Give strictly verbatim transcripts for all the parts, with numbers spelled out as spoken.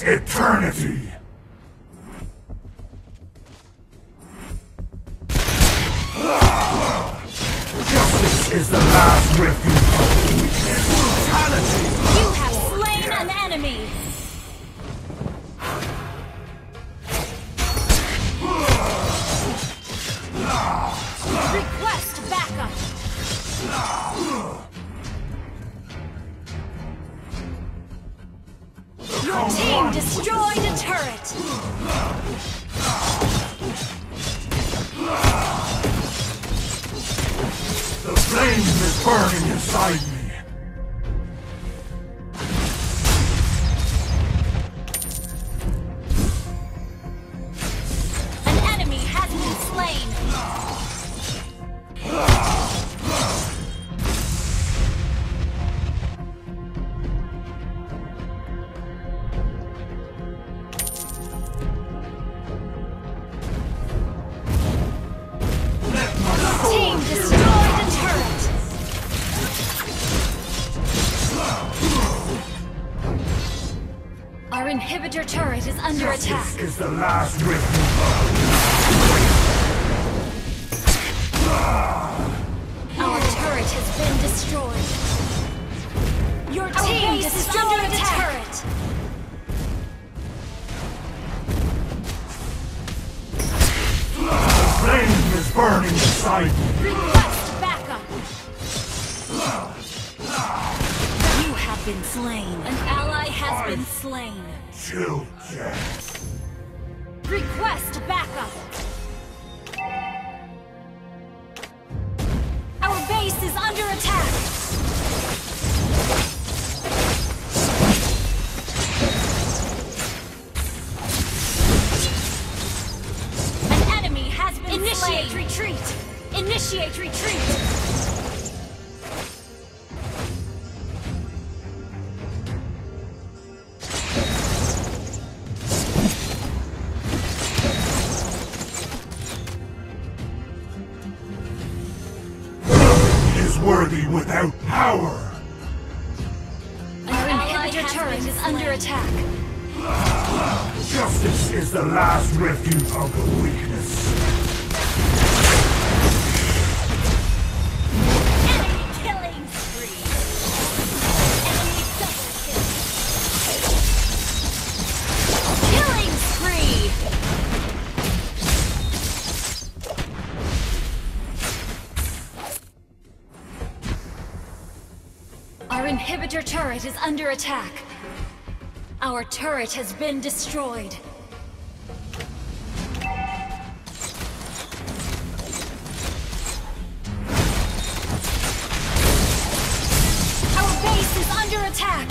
Face eternity! Justice is the last refuge of weakness. Brutality! You have slain an enemy! Request backup! Your team destroyed a turret! The flame is burning inside me. An enemy has been slain! Team destroyed a turret! Our inhibitor turret is under attack. Justice is the last refuge. Our turret has been destroyed. Your team destroyed a turret! The flame is burning inside me. Request backup! You have been slain. An ally has been slain. Chill death. Request backup! Our base is under attack! An enemy has been Initiate slain. retreat! Initiate retreat! Worthy without power. Our inhibitor turret is under attack. Justice is the last refuge of the weakness. Enemy killing spree. Enemy double kill. Killing spree. Our inhibitor turret is under attack. Our turret has been destroyed. Our base is under attack.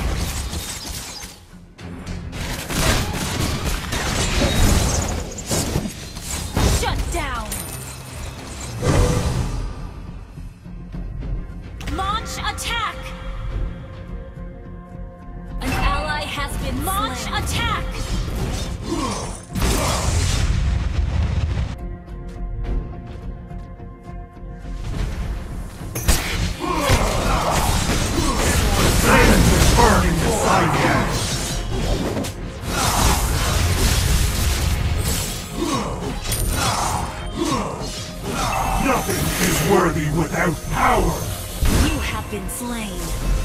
Shut down. Launch attack. An ally has been Launch slain. Attack! Flame is burning inside me. Nothing is worthy without power. You have been slain.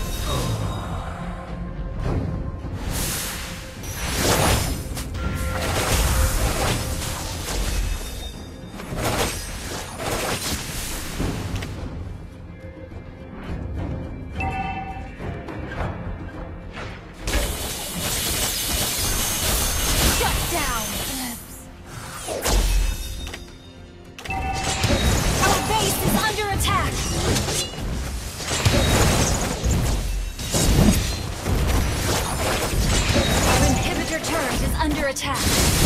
Under attack.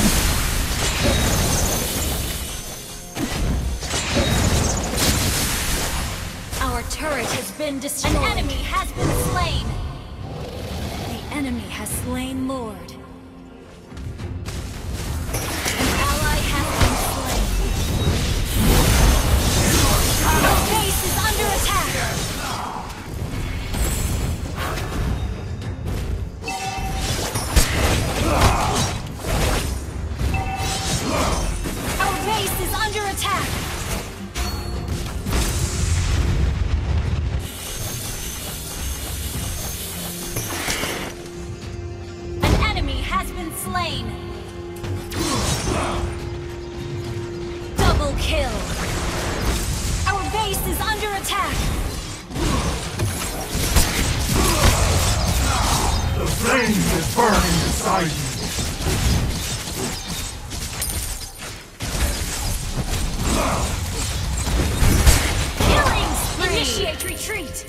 Our turret has been destroyed. An enemy has been slain. The enemy has slain Lord. An ally has been slain. Our base is under attack. Ah! slain. Double kill. Our base is under attack. The flame is burning inside you. Killing spree. Initiate retreat.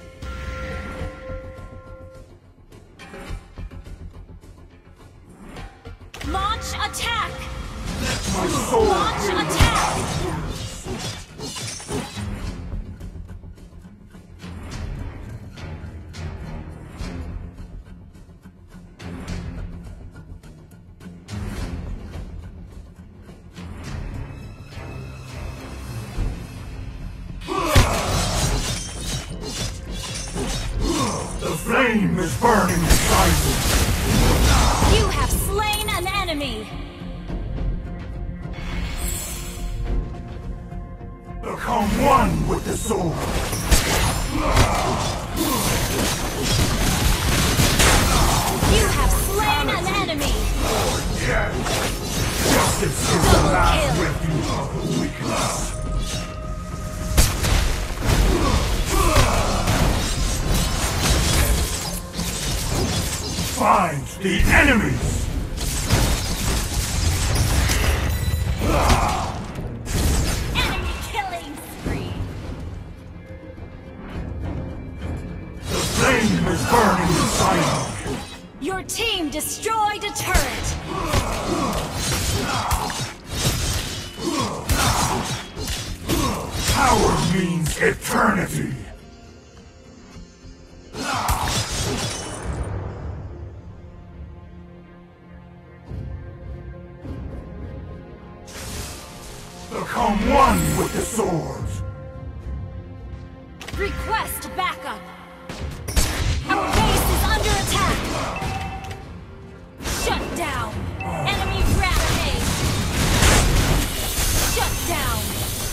Launch attack. My soul Launch will attack. The flame is burning inside you. You have slain an enemy. Become one with the sword. You have slain an enemy. Yes. Justice is the Double last kill. refuge of the weakness. Find the enemies! Enemy killing spree. The flame is burning inside you. Your team destroyed a turret. Power means eternity. Become one with the sword. Request backup. Our base is under attack. Shut down. Enemy rampage. Shut down.